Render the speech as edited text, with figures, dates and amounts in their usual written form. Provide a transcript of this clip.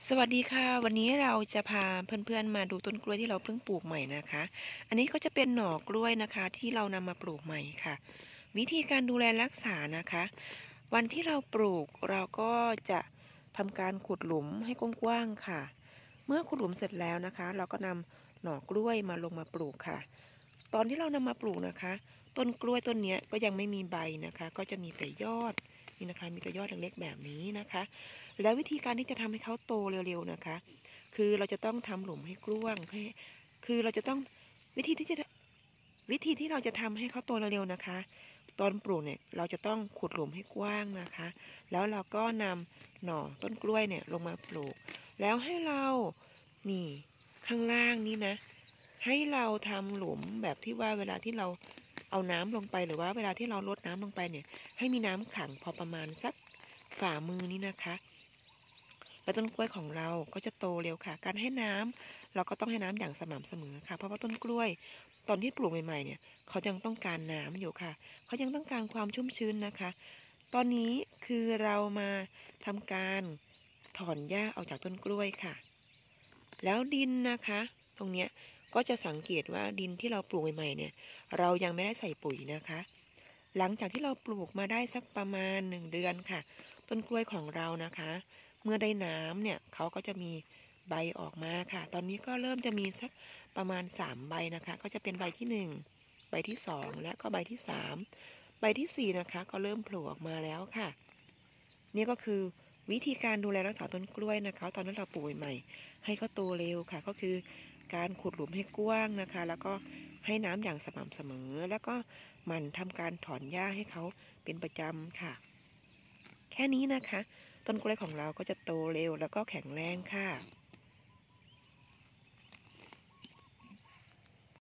สวัสดีค่ะวันนี้เราจะพาเพื่อนๆมาดูต้นกล้วยที่เราเพิ่งปลูกใหม่นะคะอันนี้ก็จะเป็นหน่อกล้วยนะคะที่เรานำมาปลูกใหม่ค่ะวิธีการดูแลรักษานะคะวันที่เราปลูกเราก็จะทำการขุดหลุมให้กว้างๆค่ะเมื่อขุดหลุมเสร็จแล้วนะคะเราก็นำหน่อกล้วยมาลงมาปลูกค่ะตอนที่เรานำมาปลูกนะคะต้นกล้วยต้นนี้ก็ยังไม่มีใบนะคะก็จะมีแต่ยอดนี่นะคะมีแต่ยอดเล็กๆแบบนี้นะคะ แล้ววิธีการที่จะทำให้เขาโตเร็วๆนะคะคือเราจะต้องทำหลุมให้กว้างให้คือเราจะต้องวิธีที่จะวิธีที่เราจะทำให้เขาโตเร็วๆนะคะตอนปลูกเนี่ยเราจะต้องขุดหลุมให้กว้างนะคะแล้วเราก็นำหน่อต้นกล้วยเนี่ยลงมาปลูกแล้วให้เรานี่ข้างล่างนี้นะให้เราทำหลุมแบบที่ว่าเวลาที่เราเอาน้ำลงไปหรือว่าเวลาที่เราลดน้ำลงไปเนี่ยให้มีน้ำขังพอประมาณสักฝ่ามือนี้นะคะ แล้วต้นกล้วยของเราก็จะโตเร็วค่ะการให้น้ำเราก็ต้องให้น้ำอย่างสม่ำเสมอค่ะเพราะว่าต้นกล้วยตอนที่ปลูกใหม่ๆเนี่ยเขายังต้องการน้ำอยู่ค่ะเขายังต้องการความชุ่มชื้นนะคะตอนนี้คือเรามาทำการถอนหญ้าออกจากต้นกล้วยค่ะแล้วดินนะคะตรงเนี้ยก็จะสังเกตว่าดินที่เราปลูกใหม่ๆเนี่ยเรายังไม่ได้ใส่ปุ๋ยนะคะหลังจากที่เราปลูกมาได้สักประมาณ1 เดือนค่ะต้นกล้วยของเรานะคะ เมื่อได้น้ำเนี่ยเขาก็จะมีใบออกมาค่ะตอนนี้ก็เริ่มจะมีสักประมาณ3 ใบนะคะก็จะเป็นใบที่1ใบที่2และก็ใบที่3ใบที่4นะคะก็เริ่มโผล่ออกมาแล้วค่ะนี่ก็คือวิธีการดูแลรักษาต้นกล้วยนะคะตอนนั้นเราปลูกใหม่ให้เขาโตเร็วค่ะก็คือการขุดหลุมให้กว้างนะคะแล้วก็ให้น้ำอย่างสม่ำเสมอแล้วก็หมั่นทำการถอนหญ้าให้เขาเป็นประจำค่ะ แค่นี้นะคะต้นกล้วยของเราก็จะโตเร็วแล้วก็แข็งแรงค่ะ